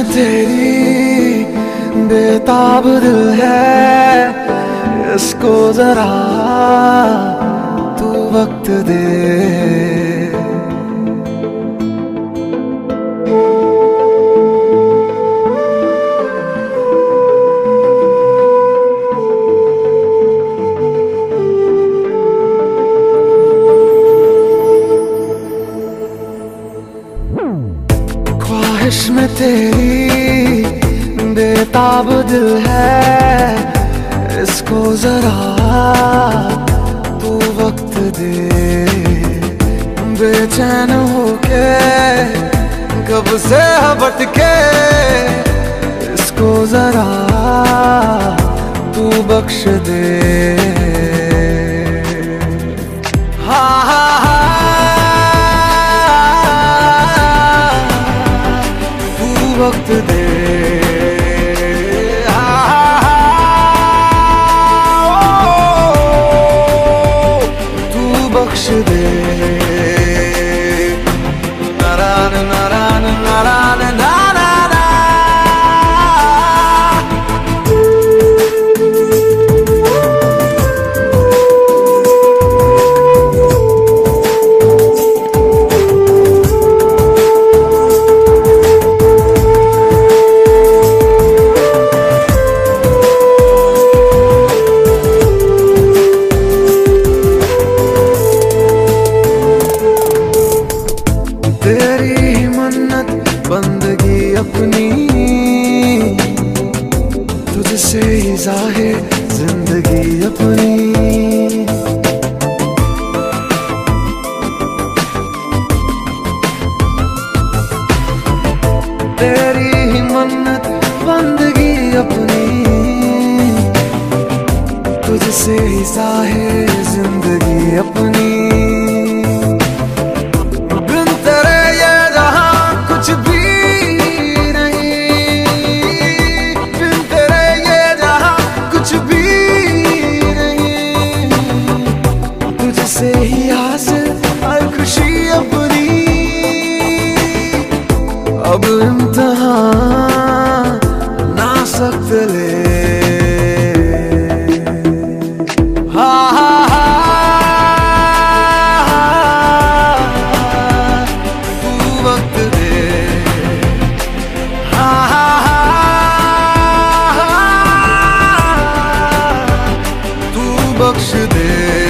तेरी बेताब दिल है, इसको जरा तू वक्त दे। ख्वाहिश में तेरी बेताब दिल है, इसको जरा तू वक्त दे। बेचैन होके कब से भटके, इसको जरा तू बख्श दे। हाँ हाँ वक्त दे। तू बख्श दे। नारायण नारायण नारायण नारायण। तेरी मन्नत बंदगी अपनी, तुझसे ही जाहिर जिंदगी अपनी। तेरी ही मन्नत बंदगी अपनी, तुझसे ही जाहिर जिंदगी अपनी। कुछ भी नहीं, बिन तेरे ये जहां कुछ भी नहीं। तुझसे ही हासिल हर खुशी अपनी। अब इम्तिहान ना सख्त ले। हाँ हाँ हाँ तू वक्त दे। बख्श दे।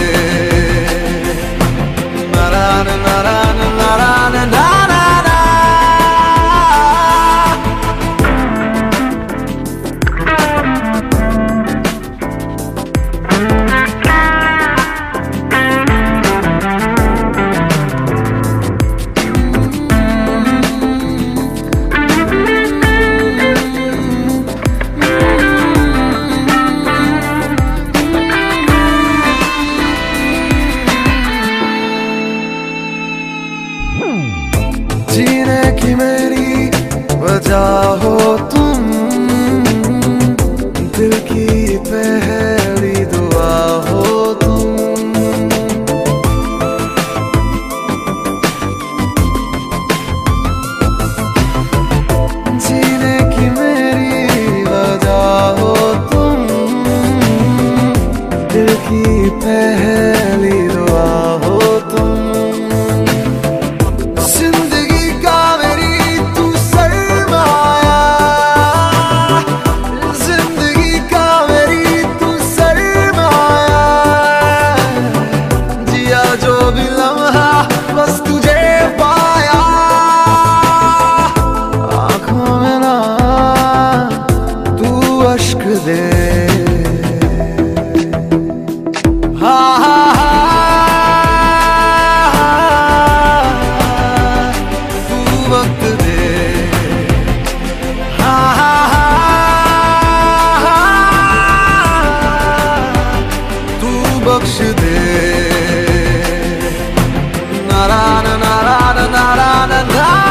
नारायण नारायण नारायण नारायण। जीने की मेरी वजह हो तुम, दिल की पहली दुआ हो तुम। जीने की मेरी वजह हो तुम, दिल की पहली दुआ हो तुम। बस तुझे पाया, आँखों में ना तू अश्क दे। हाँ हाँ हाँ तू वक्त दे। हाँ हाँ हाँ तू बख्श दे। नारायण नारायण नारायण नारायण।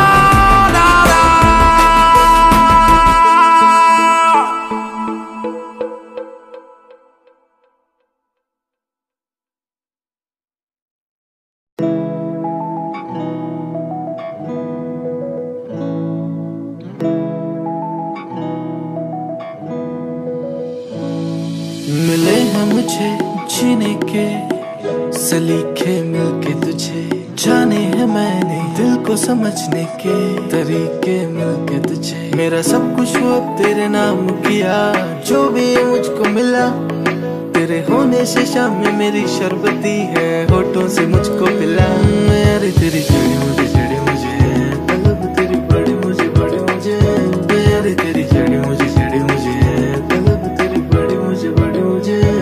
मिले हैं मुझे जीने के सलीखे, मिलके तुझे जाने हैं मैंने दिल को समझने के तरीके, मिलके तुझे मेरा सब कुछ वो तेरे नाम किया। जो भी मुझको मिला तेरे होने से शाम में मेरी शरबती है, होठों से मुझको पिला। यार तेरी जड़ी मुझे तलब तेरी बड़ी मुझे यार तेरी जड़ी मुझे तलब तेरी बड़ी मुझे